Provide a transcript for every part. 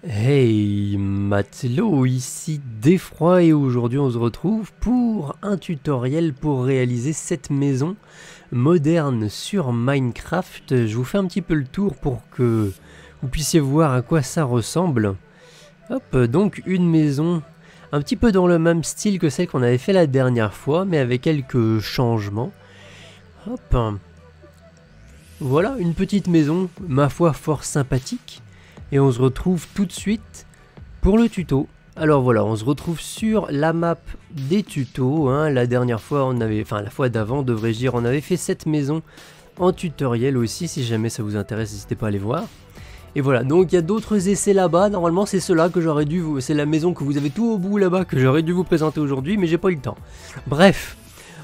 Hey matelot, ici Défroid et aujourd'hui on se retrouve pour un tutoriel pour réaliser cette maison moderne sur Minecraft. Je vous fais un petit peu le tour pour que vous puissiez voir à quoi ça ressemble. Hop, donc une maison un petit peu dans le même style que celle qu'on avait fait la dernière fois, mais avec quelques changements. Hop, voilà une petite maison, ma foi fort sympathique. Et on se retrouve tout de suite pour le tuto. Alors voilà, on se retrouve sur la map des tutos. Hein. La dernière fois, la fois d'avant, devrais-je dire, on avait fait cette maison en tutoriel aussi. Si jamais ça vous intéresse, n'hésitez pas à aller voir. Et voilà, donc il y a d'autres essais là-bas. Normalement, c'est cela que j'aurais dû vous... C'est la maison que vous avez tout au bout là-bas que j'aurais dû vous présenter aujourd'hui, mais j'ai pas eu le temps. Bref,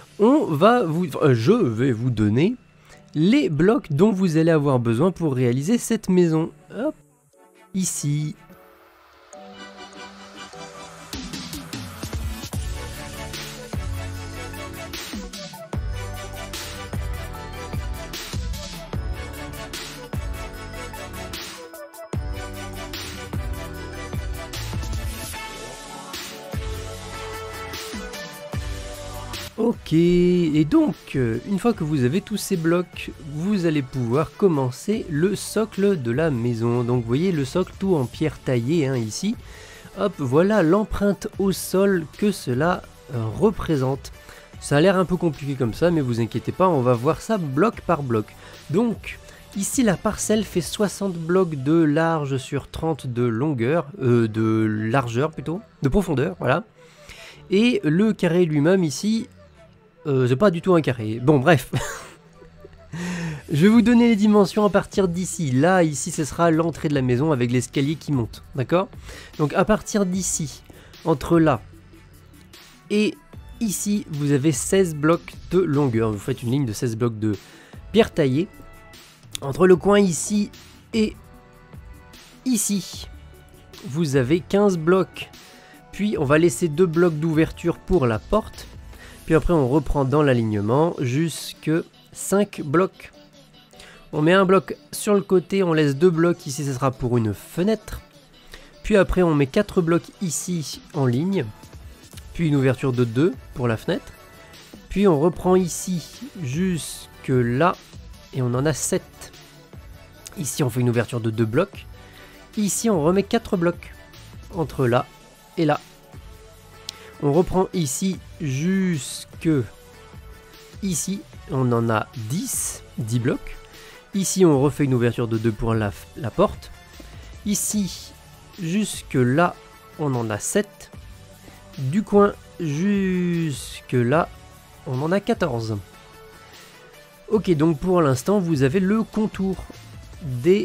je vais vous donner les blocs dont vous allez avoir besoin pour réaliser cette maison. Hop. Ici. Ok, et donc, une fois que vous avez tous ces blocs, vous allez pouvoir commencer le socle de la maison. Donc vous voyez le socle tout en pierre taillée hein, ici. Hop, voilà l'empreinte au sol que cela représente. Ça a l'air un peu compliqué comme ça, mais vous inquiétez pas, on va voir ça bloc par bloc. Donc, ici la parcelle fait 60 blocs de large sur 30 de longueur, de largeur plutôt, de profondeur, voilà. Et le carré lui-même ici... c'est pas du tout un carré. Bon, bref. Je vais vous donner les dimensions à partir d'ici. Là, ici, ce sera l'entrée de la maison avec l'escalier qui monte. D'accord? Donc, à partir d'ici, entre là et ici, vous avez 16 blocs de longueur. Vous faites une ligne de 16 blocs de pierre taillée. Entre le coin ici et ici, vous avez 15 blocs. Puis, on va laisser 2 blocs d'ouverture pour la porte. Puis après on reprend dans l'alignement jusque 5 blocs. On met un bloc sur le côté, on laisse 2 blocs ici, ce sera pour une fenêtre. Puis après on met 4 blocs ici en ligne. Puis une ouverture de 2 pour la fenêtre. Puis on reprend ici jusque là et on en a 7. Ici on fait une ouverture de 2 blocs. Ici on remet 4 blocs entre là et là. On reprend ici jusque ici, on en a 10 blocs. Ici on refait une ouverture de 2 pour la porte. Ici jusque là, on en a 7. Du coin jusque là, on en a 14. Ok, donc pour l'instant vous avez le contour des...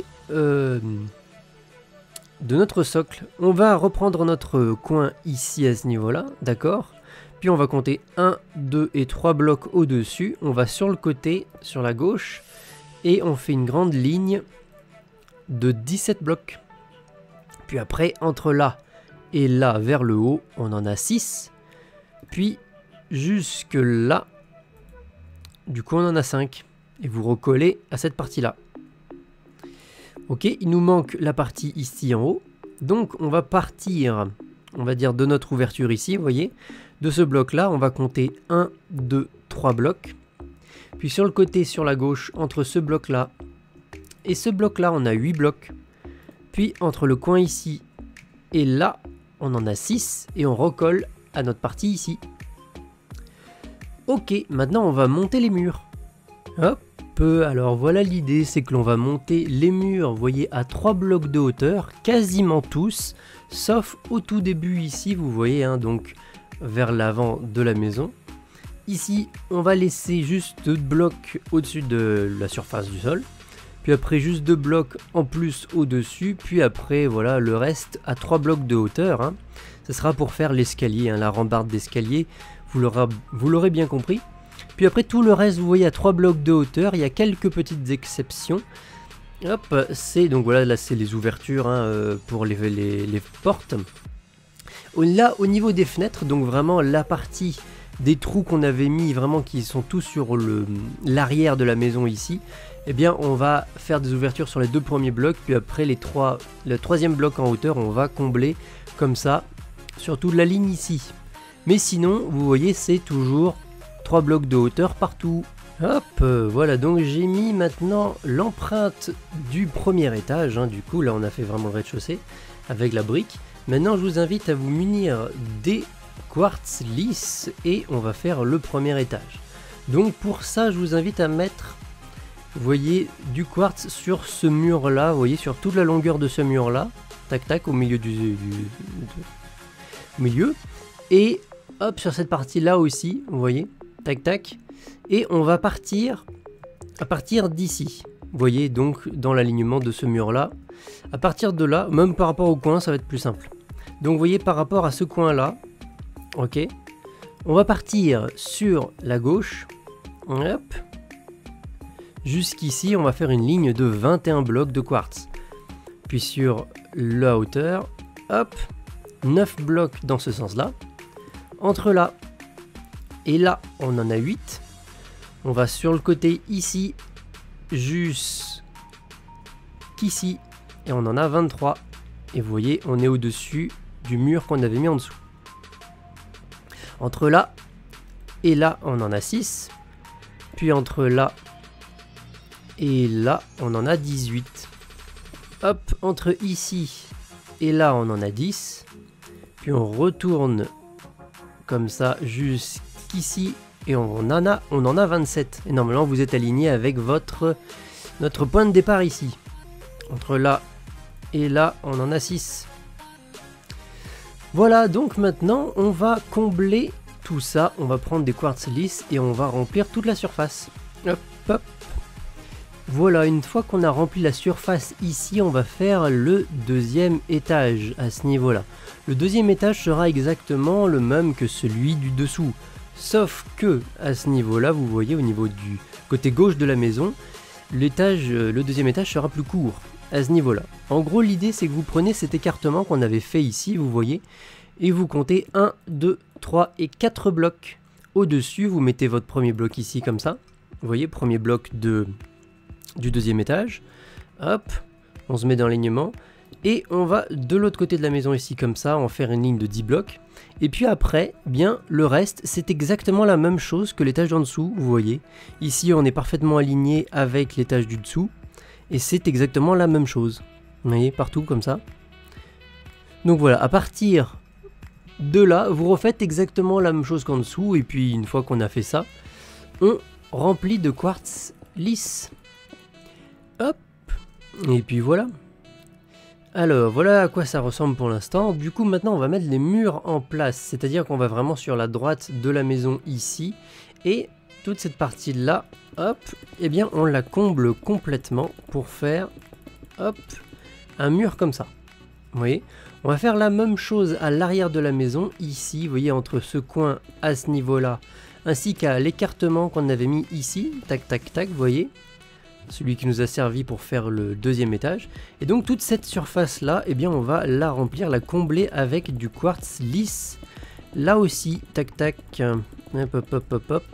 de notre socle. On va reprendre notre coin ici à ce niveau là, d'accord? Puis on va compter 1, 2 et 3 blocs au dessus, on va sur le côté, sur la gauche, et on fait une grande ligne de 17 blocs. Puis après, entre là et là vers le haut, on en a 6, puis jusque là, du coup on en a 5, et vous recollez à cette partie là. Ok, il nous manque la partie ici en haut. Donc on va partir, on va dire de notre ouverture ici, vous voyez. De ce bloc là, on va compter 1, 2, 3 blocs. Puis sur le côté, sur la gauche, entre ce bloc là et ce bloc là, on a 8 blocs. Puis entre le coin ici et là, on en a 6 et on recolle à notre partie ici. Ok, maintenant on va monter les murs. Hop. Alors voilà l'idée, c'est que l'on va monter les murs, vous voyez, à 3 blocs de hauteur, quasiment tous, sauf au tout début ici, vous voyez, hein, donc vers l'avant de la maison. Ici, on va laisser juste 2 blocs au-dessus de la surface du sol, puis après juste 2 blocs en plus au-dessus, puis après, voilà, le reste à 3 blocs de hauteur. Hein. Ce sera pour faire l'escalier, hein, la rambarde d'escalier, vous l'aurez bien compris. Puis après tout le reste, vous voyez, à 3 blocs de hauteur, il y a quelques petites exceptions. Hop, c'est donc voilà, là c'est les ouvertures hein, pour les portes. Là, au niveau des fenêtres, donc vraiment la partie des trous qu'on avait mis, vraiment qui sont tous sur l'arrière de la maison ici. eh bien on va faire des ouvertures sur les 2 premiers blocs, puis après le 3e bloc en hauteur, on va combler comme ça sur toute la ligne ici. Mais sinon, vous voyez, c'est toujours 3 blocs de hauteur partout. Hop, voilà, donc j'ai mis maintenant l'empreinte du premier étage, hein. Du coup là on a fait vraiment le rez-de-chaussée avec la brique. Maintenant je vous invite à vous munir des quartz lisses et on va faire le premier étage. Donc pour ça je vous invite à mettre, vous voyez, du quartz sur ce mur là, vous voyez, sur toute la longueur de ce mur là, tac tac, au milieu au milieu, et hop sur cette partie là aussi, vous voyez, tac tac. Et on va partir à partir d'ici. Vous voyez, donc dans l'alignement de ce mur là. À partir de là, même par rapport au coin, ça va être plus simple. Donc vous voyez, par rapport à ce coin là, ok, on va partir sur la gauche. Hop. Jusqu'ici, on va faire une ligne de 21 blocs de quartz. Puis sur la hauteur, hop, 9 blocs dans ce sens là. Entre là et là, on en a 8. On va sur le côté ici, jusqu'ici, et on en a 23. Et vous voyez, on est au-dessus du mur qu'on avait mis en dessous. Entre là et là, on en a 6. Puis entre là et là, on en a 18. Hop, entre ici et là, on en a 10. Puis on retourne comme ça jusqu'ici. Et on en a 27. Et normalement, vous êtes aligné avec notre point de départ ici. Entre là et là, on en a 6. Voilà, donc maintenant, on va combler tout ça. On va prendre des quartz lisses et on va remplir toute la surface. Hop, hop. Voilà, une fois qu'on a rempli la surface ici, on va faire le 2e étage à ce niveau-là. Le 2e étage sera exactement le même que celui du dessous. Sauf que à ce niveau-là, vous voyez, au niveau du côté gauche de la maison, le 2e étage sera plus court à ce niveau-là. En gros, l'idée, c'est que vous prenez cet écartement qu'on avait fait ici, vous voyez, et vous comptez 1, 2, 3 et 4 blocs. Au-dessus, vous mettez votre premier bloc ici, comme ça. Vous voyez, premier bloc du 2e étage. Hop, on se met dans l'alignement. Et on va de l'autre côté de la maison ici, comme ça, en faire une ligne de 10 blocs. Et puis après, bien, le reste, c'est exactement la même chose que l'étage en dessous, vous voyez. Ici, on est parfaitement aligné avec l'étage du dessous. Et c'est exactement la même chose. Vous voyez, partout, comme ça. Donc voilà, à partir de là, vous refaites exactement la même chose qu'en dessous. Et puis, une fois qu'on a fait ça, on remplit de quartz lisse. Hop. Et puis voilà. Alors, voilà à quoi ça ressemble pour l'instant. Du coup, maintenant, on va mettre les murs en place. C'est-à-dire qu'on va vraiment sur la droite de la maison ici. Et toute cette partie-là, hop, eh bien, on la comble complètement pour faire, hop, un mur comme ça. Vous voyez, on va faire la même chose à l'arrière de la maison, ici, vous voyez, entre ce coin à ce niveau-là, ainsi qu'à l'écartement qu'on avait mis ici. Tac, tac, tac, vous voyez. Celui qui nous a servi pour faire le 2e étage. Et donc toute cette surface là, eh bien on va la remplir, la combler avec du quartz lisse. Là aussi, tac tac, hop hop hop hop hop.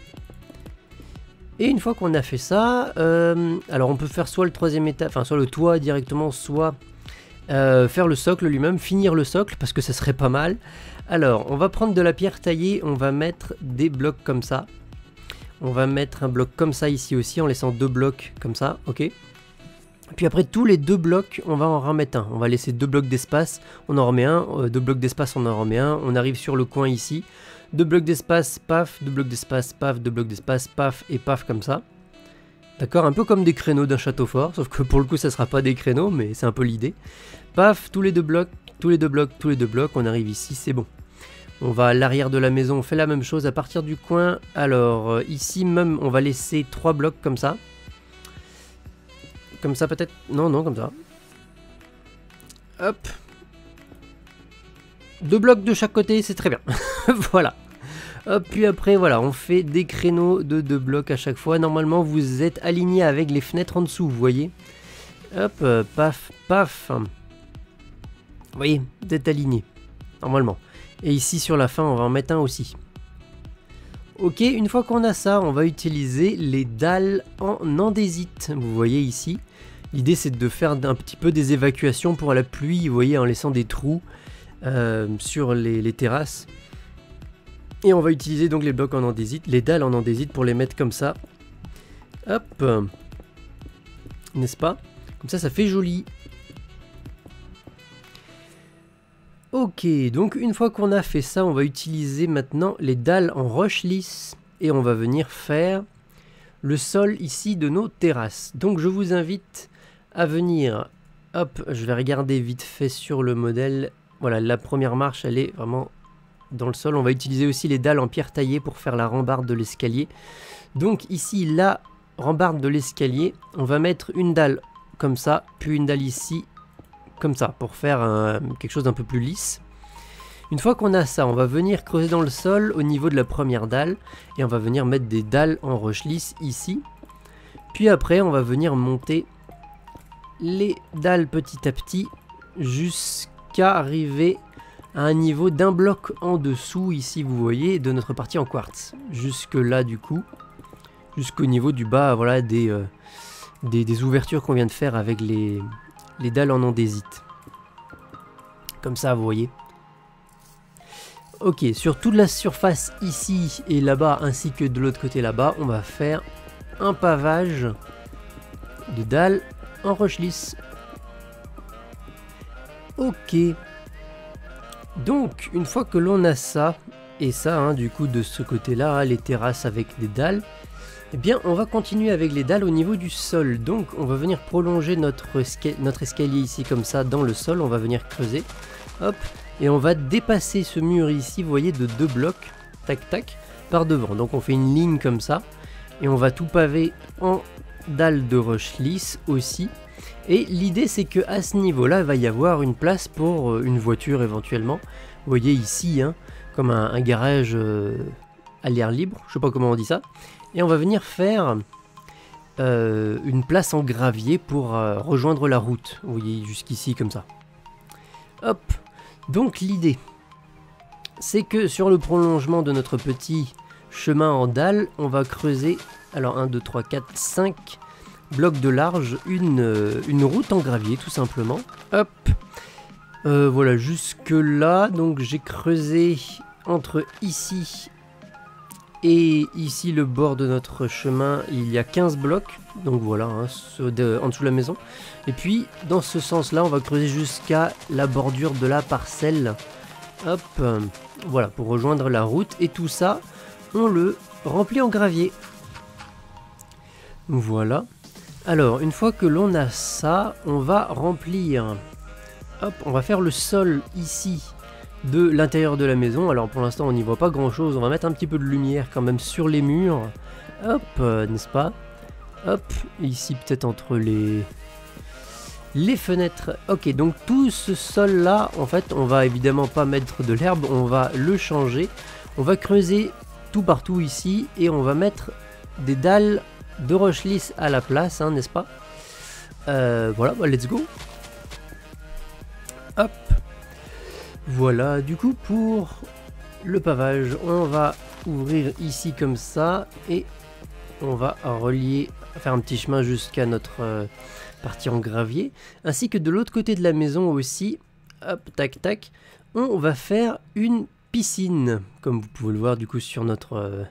Et une fois qu'on a fait ça, alors on peut faire soit le 3e étage, enfin soit le toit directement, soit faire le socle lui-même, finir le socle parce que ça serait pas mal. Alors on va prendre de la pierre taillée, on va mettre des blocs comme ça. On va mettre un bloc comme ça ici aussi, en laissant 2 blocs comme ça, ok. Puis après, tous les 2 blocs, on va en remettre un. On va laisser 2 blocs d'espace, on en remet un. 2 blocs d'espace, on en remet un. On arrive sur le coin ici. 2 blocs d'espace, paf, 2 blocs d'espace, paf, 2 blocs d'espace, paf, et paf, comme ça. D'accord, un peu comme des créneaux d'un château fort, sauf que pour le coup, ça sera pas des créneaux, mais c'est un peu l'idée. Paf, tous les 2 blocs, tous les 2 blocs, tous les 2 blocs, on arrive ici, c'est bon. On va à l'arrière de la maison, on fait la même chose à partir du coin. Alors ici même, on va laisser 3 blocs comme ça. Comme ça peut-être. Non, non, comme ça. Hop. 2 blocs de chaque côté, c'est très bien. Voilà. Hop, puis après, voilà, on fait des créneaux de 2 blocs à chaque fois. Normalement, vous êtes aligné avec les fenêtres en dessous, vous voyez. Hop, paf, paf. Vous voyez, vous êtes aligné. Normalement. Et ici sur la fin, on va en mettre un aussi. Ok, une fois qu'on a ça, on va utiliser les dalles en andésite. Vous voyez ici, l'idée c'est de faire un petit peu des évacuations pour la pluie, vous voyez, en laissant des trous sur les terrasses. Et on va utiliser donc les blocs en andésite, les dalles en andésite pour les mettre comme ça. Hop, n'est-ce pas? Comme ça fait joli. Ok, donc une fois qu'on a fait ça, on va utiliser maintenant les dalles en roche lisse et on va venir faire le sol ici de nos terrasses. Donc je vous invite à venir, hop, je vais regarder vite fait sur le modèle. Voilà, la première marche, elle est vraiment dans le sol. On va utiliser aussi les dalles en pierre taillée pour faire la rambarde de l'escalier. Donc ici, la rambarde de l'escalier, on va mettre une dalle comme ça, puis une dalle ici, comme ça, pour faire quelque chose d'un peu plus lisse. Une fois qu'on a ça, on va venir creuser dans le sol au niveau de la première dalle, et on va venir mettre des dalles en roche lisse ici. Puis après, on va venir monter les dalles petit à petit, jusqu'à arriver à un niveau d'un bloc en dessous, ici vous voyez, de notre partie en quartz. Jusque là du coup, jusqu'au niveau du bas, voilà, des ouvertures qu'on vient de faire avec les dalles en andésite. Comme ça, vous voyez. Ok, sur toute la surface ici et là-bas, ainsi que de l'autre côté là-bas, on va faire un pavage de dalles en roche lisse. Ok. Donc, une fois que l'on a ça, et ça, hein, du coup, de ce côté-là, hein, les terrasses avec des dalles, eh bien, on va continuer avec les dalles au niveau du sol. Donc, on va venir prolonger notre escalier ici, comme ça, dans le sol. On va venir creuser. Hop. Et on va dépasser ce mur ici, vous voyez, de 2 blocs, tac, tac, par devant. Donc, on fait une ligne comme ça. Et on va tout paver en dalles de roche lisse aussi. Et l'idée, c'est que à ce niveau-là, il va y avoir une place pour une voiture éventuellement. Vous voyez ici, hein, comme un garage à l'air libre. Je sais pas comment on dit ça. Et on va venir faire une place en gravier pour rejoindre la route. Vous voyez, jusqu'ici, comme ça. Hop. Donc l'idée, c'est que sur le prolongement de notre petit chemin en dalles, on va creuser, alors 1, 2, 3, 4, 5 blocs de large, une route en gravier tout simplement. Hop. Voilà, jusque là, donc j'ai creusé entre ici et ici le bord de notre chemin, il y a 15 blocs, donc voilà, hein, en dessous de la maison. Et puis dans ce sens là, on va creuser jusqu'à la bordure de la parcelle. Hop, voilà, pour rejoindre la route. Et tout ça, on le remplit en gravier. Voilà. Alors, une fois que l'on a ça, on va remplir. Hop, on va faire le sol ici de l'intérieur de la maison. Alors pour l'instant on n'y voit pas grand chose, on va mettre un petit peu de lumière quand même sur les murs. Hop, n'est-ce pas? Hop, ici peut-être entre les fenêtres. Ok, donc tout ce sol là, en fait on va évidemment pas mettre de l'herbe, on va le changer. On va creuser tout partout ici et on va mettre des dalles de roche lisse à la place, hein, n'est-ce pas? Voilà, bah, let's go. Hop. Voilà, du coup pour le pavage, on va ouvrir ici comme ça et on va relier, faire un petit chemin jusqu'à notre partie en gravier, ainsi que de l'autre côté de la maison aussi. Hop, tac tac, on va faire une piscine, comme vous pouvez le voir du coup sur notre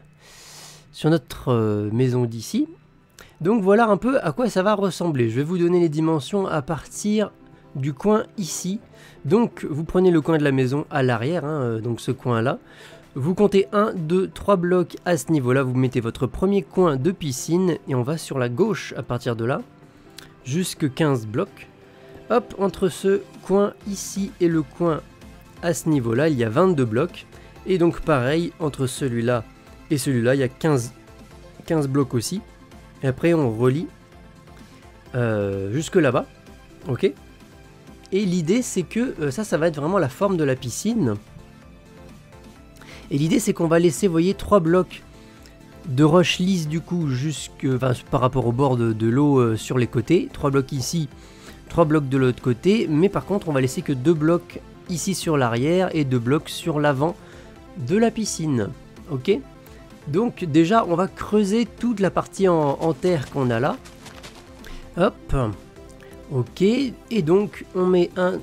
maison d'ici. Donc voilà un peu à quoi ça va ressembler. Je vais vous donner les dimensions à partir du coin ici. Donc vous prenez le coin de la maison à l'arrière, hein, donc ce coin là, vous comptez 1, 2, 3 blocs à ce niveau là, vous mettez votre premier coin de piscine et on va sur la gauche à partir de là, jusque 15 blocs. Hop, entre ce coin ici et le coin à ce niveau là, il y a 22 blocs, et donc pareil, entre celui-là et celui-là, il y a 15 blocs aussi, et après on relie jusque là-bas, ok. Et l'idée c'est que ça va être vraiment la forme de la piscine. Et l'idée c'est qu'on va laisser, vous voyez, 3 blocs de roche lisse du coup par rapport au bord de l'eau sur les côtés. 3 blocs ici, 3 blocs de l'autre côté. Mais par contre on va laisser que 2 blocs ici sur l'arrière et 2 blocs sur l'avant de la piscine. Ok. Donc déjà on va creuser toute la partie en terre qu'on a là. Hop. Ok. Et donc on met un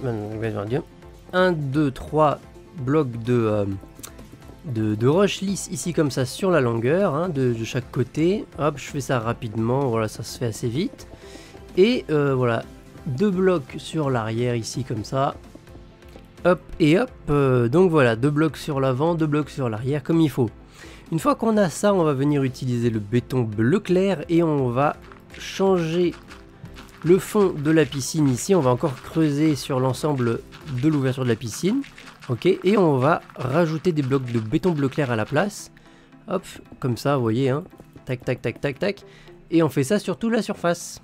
2, 3 blocs de roche lisse ici comme ça sur la longueur hein, de chaque côté. Hop, je fais ça rapidement, voilà, ça se fait assez vite. Et voilà, 2 blocs sur l'arrière ici comme ça. Hop et hop, donc voilà, 2 blocs sur l'avant, 2 blocs sur l'arrière comme il faut. Une fois qu'on a ça, on va venir utiliser le béton bleu clair et on va changer le fond de la piscine ici. On va encore creuser sur l'ensemble de l'ouverture de la piscine. Ok, et on va rajouter des blocs de béton bleu clair à la place. Hop, comme ça, vous voyez, hein. Tac, tac, tac, tac, tac. Et on fait ça sur toute la surface.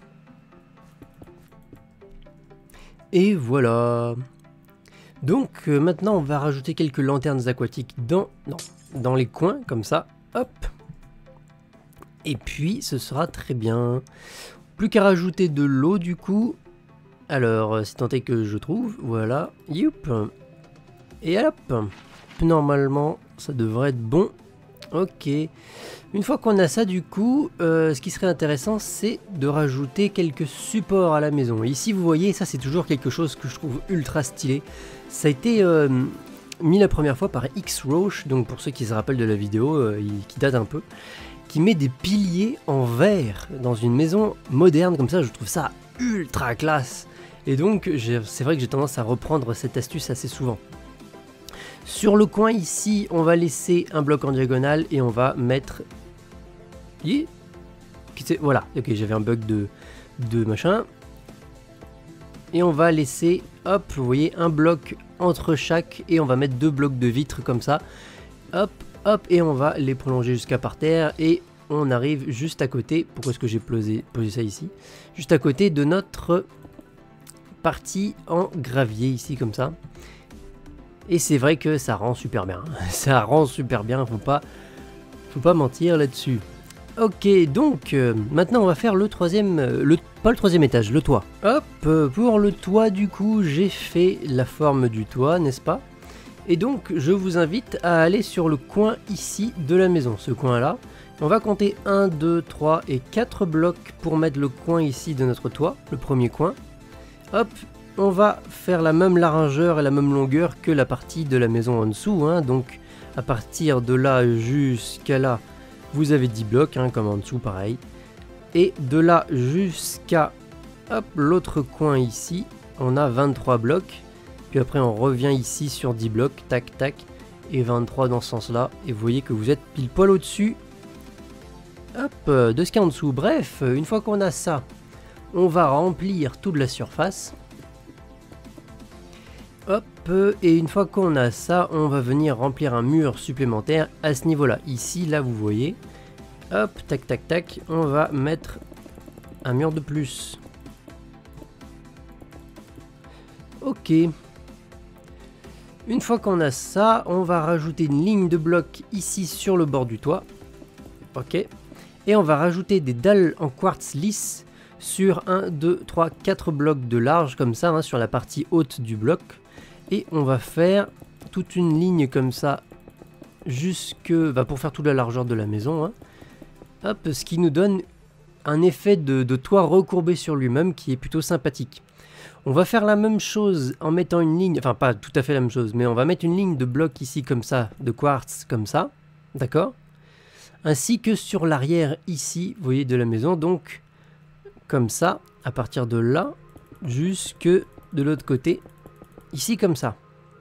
Et voilà. Donc maintenant, on va rajouter quelques lanternes aquatiques dans les coins, comme ça. Hop. Et puis, ce sera très bien. Plus qu'à rajouter de l'eau, du coup. Alors, c'est tant est que je trouve. Voilà. Youp. Et hop, normalement ça devrait être bon. Ok, une fois qu'on a ça du coup, ce qui serait intéressant c'est de rajouter quelques supports à la maison. Ici vous voyez, ça c'est toujours quelque chose que je trouve ultra stylé. Ça a été mis la première fois par X-Roche, donc pour ceux qui se rappellent de la vidéo, qui date un peu, qui met des piliers en verre dans une maison moderne comme ça. Je trouve ça ultra classe. Et donc c'est vrai que j'ai tendance à reprendre cette astuce assez souvent. Sur le coin ici, on va laisser un bloc en diagonale et on va mettre... Voilà, ok, j'avais un bug de machin. Et on va laisser, hop, vous voyez, un bloc entre chaque et on va mettre 2 blocs de vitres comme ça. Hop, hop, et on va les prolonger jusqu'à par terre et on arrive juste à côté. Pourquoi est-ce que j'ai posé ça ici? Juste à côté de notre partie en gravier ici comme ça. Et c'est vrai que ça rend super bien. Ça rend super bien, faut pas mentir là-dessus. Ok, donc maintenant on va faire le troisième, pas le troisième étage, le toit. Hop, pour le toit du coup, j'ai fait la forme du toit, n'est-ce pas? Et donc je vous invite à aller sur le coin ici de la maison, ce coin-là. On va compter 1, 2, 3 et 4 blocs pour mettre le coin ici de notre toit, le premier coin. Hop. On va faire la même largeur et la même longueur que la partie de la maison en dessous, hein. Donc à partir de là jusqu'à là, vous avez 10 blocs, hein, comme en dessous pareil. Et de là jusqu'à l'autre coin ici, on a 23 blocs. Puis après on revient ici sur 10 blocs, tac tac, et 23 dans ce sens-là. Et vous voyez que vous êtes pile poil au-dessus de ce qu'il y a en dessous. Bref, une fois qu'on a ça, on va remplir toute la surface. Hop, et une fois qu'on a ça, on va venir remplir un mur supplémentaire à ce niveau-là. Ici, là, vous voyez. Hop, tac, tac, tac. On va mettre un mur de plus. Ok. Une fois qu'on a ça, on va rajouter une ligne de blocs ici sur le bord du toit. Ok. Et on va rajouter des dalles en quartz lisse sur 1, 2, 3, 4 blocs de large, comme ça, hein, sur la partie haute du bloc. Et on va faire toute une ligne comme ça, pour faire toute la largeur de la maison. Hein. Hop, ce qui nous donne un effet de toit recourbé sur lui-même qui est plutôt sympathique. On va faire la même chose en mettant une ligne, enfin pas tout à fait la même chose, mais on va mettre une ligne de blocs ici comme ça, de quartz comme ça, d'accord? Ainsi que sur l'arrière ici, vous voyez, de la maison, donc comme ça, à partir de là, jusque de l'autre côté. Ici comme ça.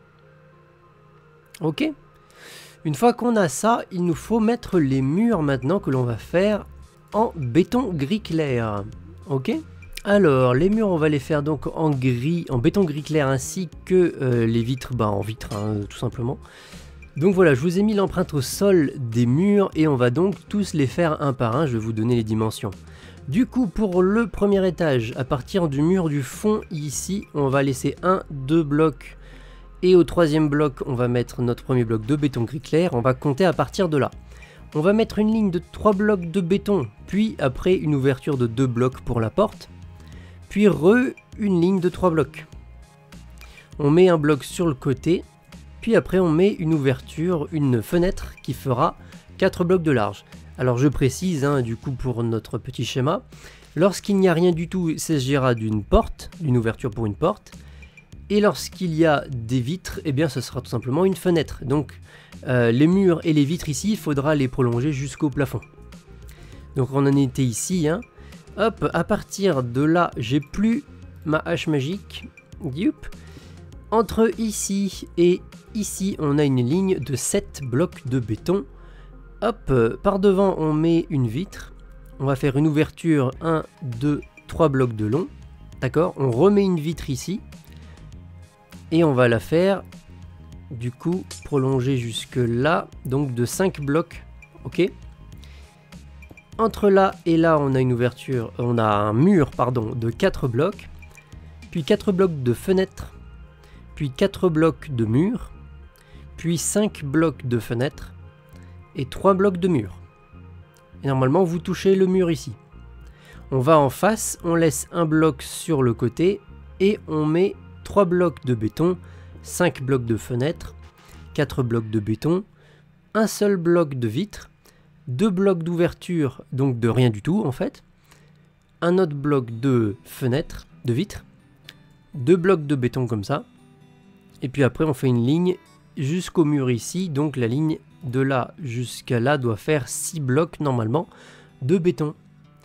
Ok. Une fois qu'on a ça, il nous faut mettre les murs maintenant que l'on va faire en béton gris clair. Ok. Alors les murs on va les faire donc en béton gris clair ainsi que les vitres, en vitre hein, tout simplement. Donc voilà, je vous ai mis l'empreinte au sol des murs et on va donc tous les faire un par un. Je vais vous donner les dimensions. Du coup, pour le premier étage, à partir du mur du fond ici, on va laisser 2 blocs. Et au troisième bloc, on va mettre notre premier bloc de béton gris clair. On va compter à partir de là. On va mettre une ligne de 3 blocs de béton, puis après une ouverture de 2 blocs pour la porte. Puis une ligne de 3 blocs. On met un bloc sur le côté. Puis après, on met une ouverture, une fenêtre qui fera 4 blocs de large. Alors je précise, hein, du coup pour notre petit schéma, lorsqu'il n'y a rien du tout, il s'agira d'une porte, d'une ouverture pour une porte. Et lorsqu'il y a des vitres, eh bien ce sera tout simplement une fenêtre. Donc les murs et les vitres ici, il faudra les prolonger jusqu'au plafond. Donc on en était ici, hein. Hop, à partir de là, j'ai plus ma hache magique. Youp. Entre ici et ici, on a une ligne de 7 blocs de béton. Hop, par devant, on met une vitre. On va faire une ouverture 1, 2, 3 blocs de long. D'accord, on remet une vitre ici. Et on va la faire, du coup, prolonger jusque là. Donc de 5 blocs. Ok. Entre là et là, on a une ouverture, on a un mur, pardon, de 4 blocs. Puis 4 blocs de fenêtres. Puis 4 blocs de murs. Puis 5 blocs de fenêtres. Et 3 blocs de murs. Et normalement, vous touchez le mur ici. On va en face, on laisse un bloc sur le côté. Et on met 3 blocs de béton, 5 blocs de fenêtres, 4 blocs de béton, un seul bloc de vitre, 2 blocs d'ouverture, donc de rien du tout en fait, un autre bloc de fenêtre, de vitre, 2 blocs de béton comme ça, et puis après on fait une ligne jusqu'au mur ici, donc la ligne de là jusqu'à là doit faire 6 blocs normalement de béton.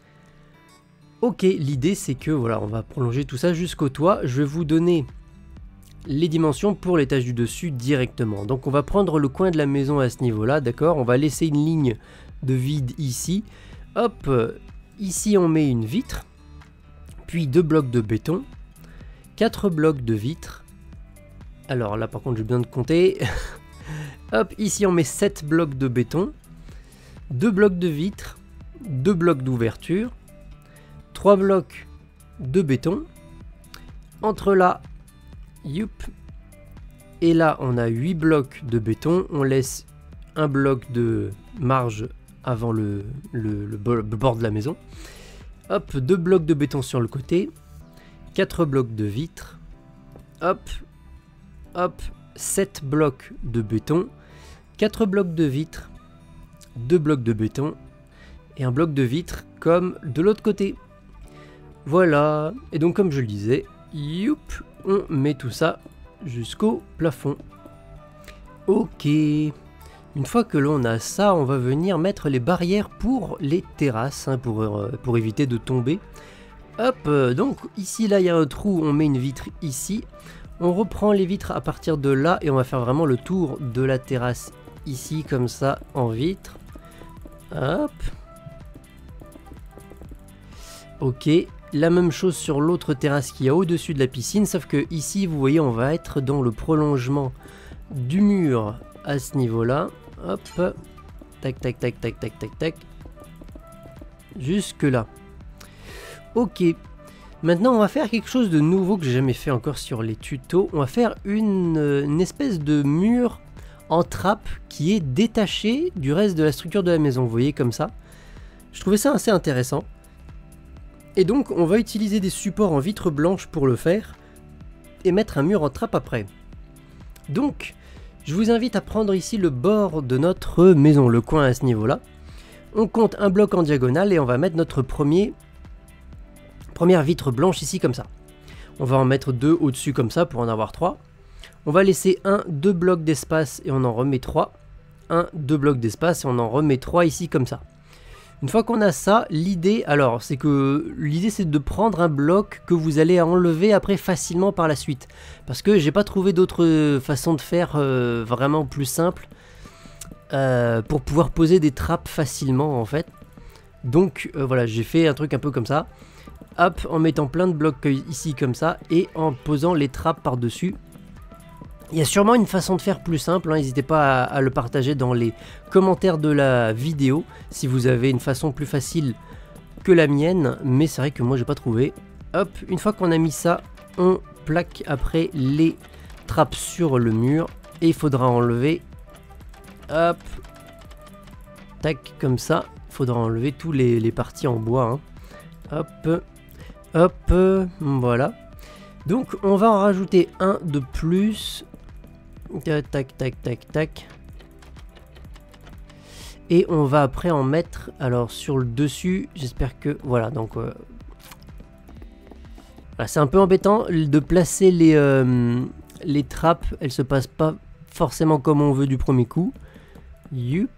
Ok, l'idée c'est que voilà, on va prolonger tout ça jusqu'au toit. Je vais vous donner les dimensions pour l'étage du dessus directement. Donc on va prendre le coin de la maison à ce niveau-là, d'accord? On va laisser une ligne de vide ici. Hop, ici on met une vitre, puis 2 blocs de béton, 4 blocs de vitre. Alors là par contre j'ai besoin de compter. Hop, ici on met 7 blocs de béton, 2 blocs de vitre, 2 blocs d'ouverture, 3 blocs de béton. Entre là, youp, et là on a 8 blocs de béton. On laisse un bloc de marge avant le bord de la maison. Hop, 2 blocs de béton sur le côté, 4 blocs de vitre. Hop, hop, 7 blocs de béton, 4 blocs de vitre, 2 blocs de béton et un bloc de vitre comme de l'autre côté. Voilà, et donc comme je le disais, youp, on met tout ça jusqu'au plafond. Ok, une fois que l'on a ça, on va venir mettre les barrières pour les terrasses, hein, pour éviter de tomber. Hop, donc ici là il y a un trou, on met une vitre ici. On reprend les vitres à partir de là et on va faire vraiment le tour de la terrasse ici comme ça en vitre. Hop. Ok, la même chose sur l'autre terrasse qui est au-dessus de la piscine, sauf que ici vous voyez on va être dans le prolongement du mur à ce niveau-là. Hop, tac tac tac tac tac tac tac, jusque là. Ok, maintenant on va faire quelque chose de nouveau que j'ai jamais fait encore sur les tutos. On va faire une espèce de mur en trappe qui est détaché du reste de la structure de la maison, vous voyez comme ça. Je trouvais ça assez intéressant. Et donc on va utiliser des supports en vitre blanche pour le faire et mettre un mur en trappe après. Donc je vous invite à prendre ici le bord de notre maison, le coin à ce niveau là. On compte un bloc en diagonale et on va mettre notre première vitre blanche ici comme ça. On va en mettre 2 au-dessus comme ça pour en avoir 3. On va laisser 2 blocs d'espace et on en remet 3. 2 blocs d'espace et on en remet 3 ici comme ça. Une fois qu'on a ça, l'idée c'est de prendre un bloc que vous allez enlever après facilement par la suite. Parce que j'ai pas trouvé d'autre façon de faire vraiment plus simple pour pouvoir poser des trappes facilement en fait. Donc voilà, j'ai fait un truc un peu comme ça. Hop, en mettant plein de blocs ici comme ça et en posant les trappes par dessus. Il y a sûrement une façon de faire plus simple, hein. N'hésitez pas à le partager dans les commentaires de la vidéo si vous avez une façon plus facile que la mienne, mais c'est vrai que moi j'ai pas trouvé. Hop, une fois qu'on a mis ça, on plaque après les trappes sur le mur et il faudra enlever, hop, tac, comme ça, il faudra enlever tous les parties en bois, hein. Hop, hop, voilà. Donc on va en rajouter un de plus. Tac, tac, tac, tac. Et on va après en mettre, alors sur le dessus, j'espère que, voilà, donc... voilà, c'est un peu embêtant de placer les trappes, elles se passent pas forcément comme on veut du premier coup. Youp.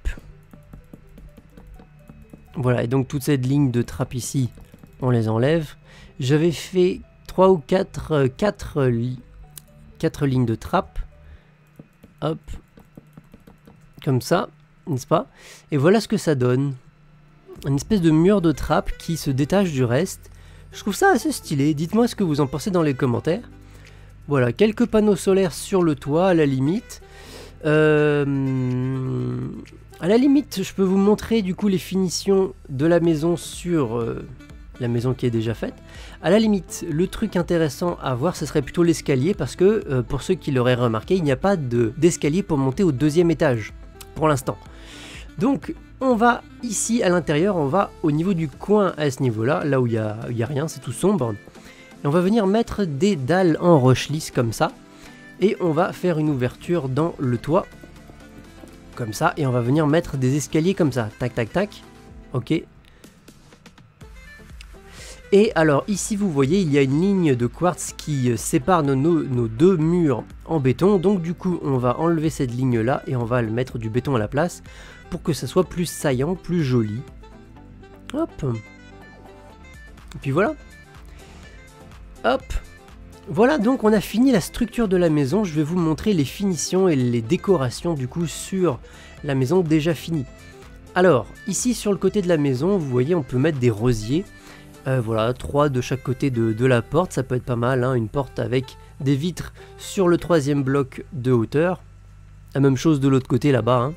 Voilà, et donc toute cette ligne de trappe ici, on les enlève. J'avais fait 3 ou 4 lignes de trappe. Hop. Comme ça, n'est-ce pas? Et voilà ce que ça donne. Une espèce de mur de trappe qui se détache du reste. Je trouve ça assez stylé. Dites-moi ce que vous en pensez dans les commentaires. Voilà, quelques panneaux solaires sur le toit à la limite. À la limite, je peux vous montrer du coup les finitions de la maison sur la maison qui est déjà faite. À la limite, le truc intéressant à voir, ce serait plutôt l'escalier parce que pour ceux qui l'auraient remarqué, il n'y a pas d'escalier pour monter au deuxième étage pour l'instant. Donc, on va ici à l'intérieur, on va au niveau du coin à ce niveau-là, là où il y a rien, c'est tout sombre. Et on va venir mettre des dalles en roche lisse comme ça. Et on va faire une ouverture dans le toit. Comme ça, et on va venir mettre des escaliers comme ça. Tac, tac, tac. Ok. Et alors, ici, vous voyez, il y a une ligne de quartz qui sépare nos deux murs en béton. Donc, du coup, on va enlever cette ligne-là et on va le mettre du béton à la place pour que ça soit plus saillant, plus joli. Hop. Et puis voilà. Hop. Voilà, donc on a fini la structure de la maison. Je vais vous montrer les finitions et les décorations du coup sur la maison déjà finie. Alors, ici sur le côté de la maison, vous voyez, on peut mettre des rosiers. Voilà, 3 de chaque côté de la porte, ça peut être pas mal, hein, une porte avec des vitres sur le 3e bloc de hauteur. La même chose de l'autre côté là-bas. Hein.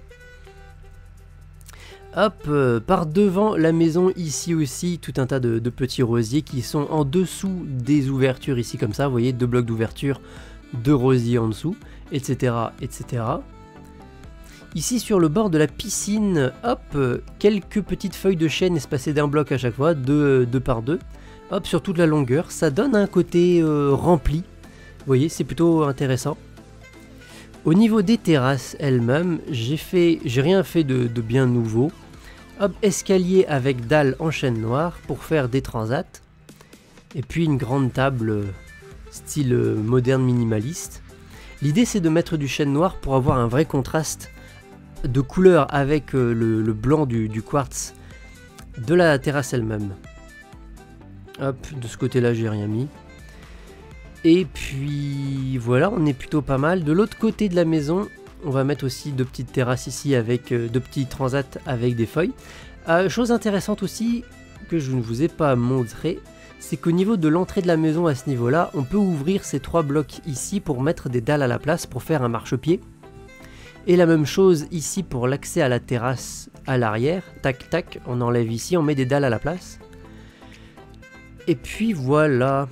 Hop, par devant la maison ici aussi, tout un tas de petits rosiers qui sont en dessous des ouvertures ici comme ça, vous voyez, 2 blocs d'ouverture, 2 rosiers en dessous, etc., etc. Ici sur le bord de la piscine, hop, quelques petites feuilles de chêne espacées d'un bloc à chaque fois, 2 par 2, hop, sur toute la longueur, ça donne un côté rempli, vous voyez, c'est plutôt intéressant. Au niveau des terrasses elles-mêmes, j'ai rien fait de bien nouveau. Hop, escalier avec dalles en chêne noir pour faire des transats. Et puis une grande table style moderne minimaliste. L'idée c'est de mettre du chêne noir pour avoir un vrai contraste de couleur avec le blanc du quartz de la terrasse elle-même. Hop, de ce côté-là j'ai rien mis. Et puis voilà, on est plutôt pas mal. De l'autre côté de la maison, on va mettre aussi 2 petites terrasses ici avec 2 petits transats avec des feuilles. Chose intéressante aussi que je ne vous ai pas montré, c'est qu'au niveau de l'entrée de la maison à ce niveau-là, on peut ouvrir ces 3 blocs ici pour mettre des dalles à la place pour faire un marchepied. Et la même chose ici pour l'accès à la terrasse à l'arrière. Tac tac, on enlève ici, on met des dalles à la place. Et puis voilà.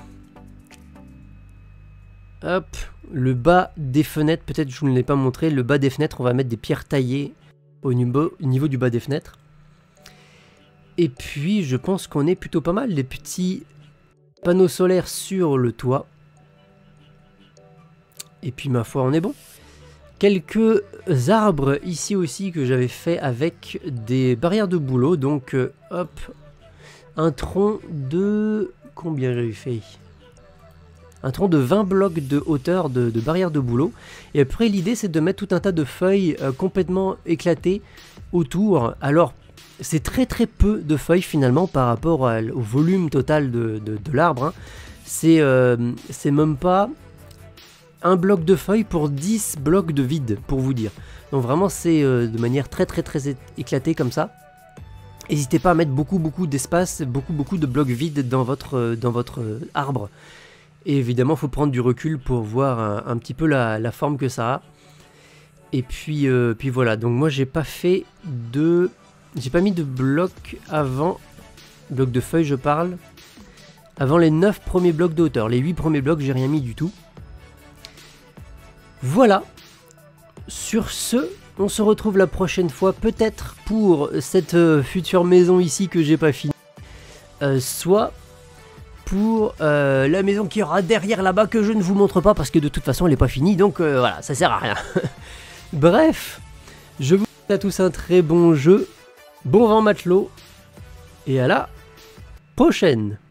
Hop, le bas des fenêtres, peut-être je ne vous l'ai pas montré, le bas des fenêtres, on va mettre des pierres taillées au niveau du bas des fenêtres. Et puis je pense qu'on est plutôt pas mal, des petits panneaux solaires sur le toit. Et puis ma foi, on est bon. Quelques arbres ici aussi que j'avais fait avec des barrières de bouleau, donc hop, un tronc de... combien j'avais fait ? Un tronc de 20 blocs de hauteur de barrière de bouleau. Et après l'idée c'est de mettre tout un tas de feuilles complètement éclatées autour. Alors c'est très peu de feuilles finalement par rapport au volume total de l'arbre. Hein. C'est même pas un bloc de feuilles pour 10 blocs de vide pour vous dire. Donc vraiment c'est de manière très éclatée comme ça. N'hésitez pas à mettre beaucoup d'espace, beaucoup de blocs vides dans votre arbre. Et évidemment, il faut prendre du recul pour voir un petit peu la forme que ça a. Et puis voilà. Donc moi, j'ai pas mis de blocs avant. Blocs de feuilles, je parle. Avant les 9 premiers blocs de hauteur. Les 8 premiers blocs, j'ai rien mis du tout. Voilà. Sur ce, on se retrouve la prochaine fois. Peut-être pour cette future maison ici que j'ai pas fini. Soit... pour la maison qui aura derrière là-bas que je ne vous montre pas parce que de toute façon elle n'est pas finie donc voilà, ça sert à rien. Bref, je vous à tous un très bon jeu, bon vent matelot, et à la prochaine.